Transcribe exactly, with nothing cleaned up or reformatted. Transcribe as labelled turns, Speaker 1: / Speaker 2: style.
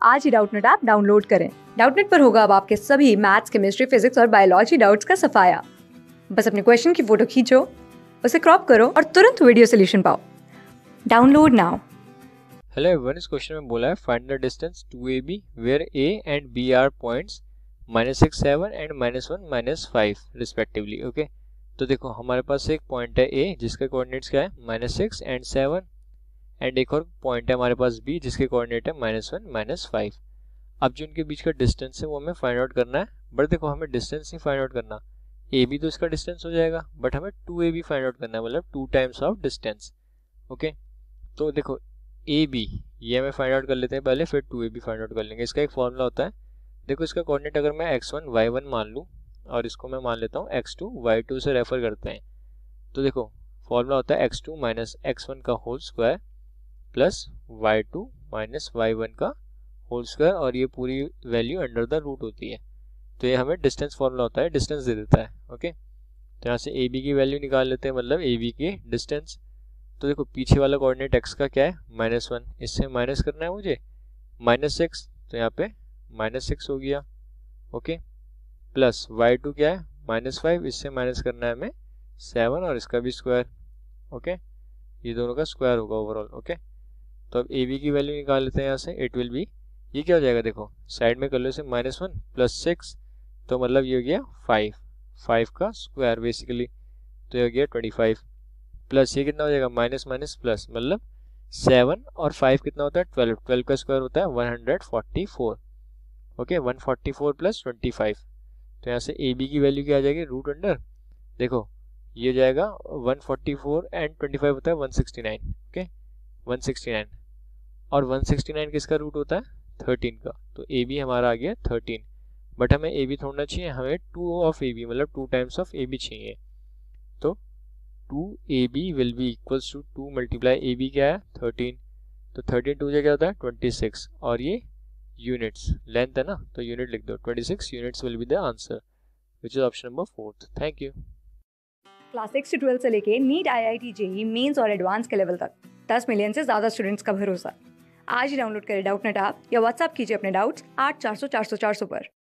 Speaker 1: आज ही Doubtnet app download करें। डाउटनेट पर होगा अब आपके सभी मैथ्स, केमिस्ट्री, फिजिक्स और बायोलॉजी डाउट्स का सफाया। बस अपने क्वेश्चन की फोटो खींचो, उसे क्रॉप करो और तुरंत वीडियो सोल्यूशन पाओ। Download now.
Speaker 2: हेलो एवरीवन, इस क्वेश्चन में बोला है find the distance two A B where A and B are points minus six seven and minus one minus five respectively. Okay, तो देखो हमारे पास एक पॉइंट है ए जिसके कोऑर्डिनेट्स क्या है minus six and seven, and एक और पॉइंट है हमारे पास बी जिसके कोऑर्डिनेट है माइनस वन माइनस फाइव। अब जो उनके बीच का डिस्टेंस है वो हमें फाइंड आउट करना है, बट देखो हमें डिस्टेंस नहीं फाइंड आउट करना, ए बी तो इसका डिस्टेंस हो जाएगा, बट हमें two A B find out करना है, मतलब two times of distance. Okay, तो देखो ए बी ये हमें फाइंड आउट कर लेते हैं पहले, फिर two A B find out कर लेंगे। इसका एक फॉर्मूला होता है, देखो इसका कोऑर्डिनेट अगर मैं एक्स वन वाई वन मान लूँ और इसको मैं मान लेता हूँ एक्स टू वाई टू से रेफर करते हैं, तो देखो फॉर्मूला होता है X two minus X one का whole square plus Y two minus Y one का होल स्क्वायर, और ये पूरी वैल्यू अंडर द रूट होती है। तो ये हमें डिस्टेंस फॉर्मूला होता है, डिस्टेंस दे देता है। ओके, तो यहाँ से ए बी की वैल्यू निकाल लेते हैं, मतलब ए बी की डिस्टेंस। तो देखो पीछे वाला कोऑर्डिनेट एक्स का क्या है माइनस वन, इससे माइनस करना है मुझे माइनस सिक्स, तो यहाँ पे माइनस सिक्स हो गया। ओके, प्लस वाई टू क्या है माइनस फाइव, इससे माइनस करना है हमें सेवन और इसका भी स्क्वायर। ओके, ये दोनों का स्क्वायर होगा ओवरऑल। ओके, तो अब ए बी की वैल्यू निकाल लेते हैं यहाँ से, इट विल बी, ये क्या हो जाएगा देखो साइड में कर लो इसे माइनस वन प्लस सिक्स, तो मतलब ये हो गया फाइव, फाइव का स्क्वायर बेसिकली, तो ये हो गया ट्वेंटी फाइव, प्लस ये कितना हो जाएगा माइनस माइनस प्लस, मतलब सेवन और फाइव कितना होता है ट्वेल्व, ट्वेल्व का स्क्वायर होता है one hundred forty four. Okay, one forty four plus twenty five, तो यहाँ से ए बी की वैल्यू क्या आ जाएगी रूट अंडर, देखो ये हो जाएगा one forty four and twenty five होता है one sixty nine. Okay, one sixty nine, और वन सिक्सटी नाइन किसका रूट होता है थर्टीन का, तो ए बी हमारा आ गया थर्टीन, बट हमें ए बी थोड़ा चाहिए, हमें टू ऑफ ए बी मतलब two times of A B चाहिए। तो two A B will be equals to two multiply A B क्या है थर्टीन, तो थर्टीन टू से क्या होता है ट्वेंटी सिक्स, और ये यूनिट्स लेंथ है ना, तो यूनिट लिख दो, twenty six units will be the answer, which is option number fourth. Thank you.
Speaker 1: Class six से ट्वेल्थ से लेके NEET, I I T, JEE mains और एडवांस के लेवल तक दस मिलियन से ज्यादा स्टूडेंट्स का भरोसा। आज ही डाउनलोड करें डाउटनेट ऐप या व्हाट्सएप कीजिए अपने डाउट्स आठ चार सौ चार सौ चार सौ पर।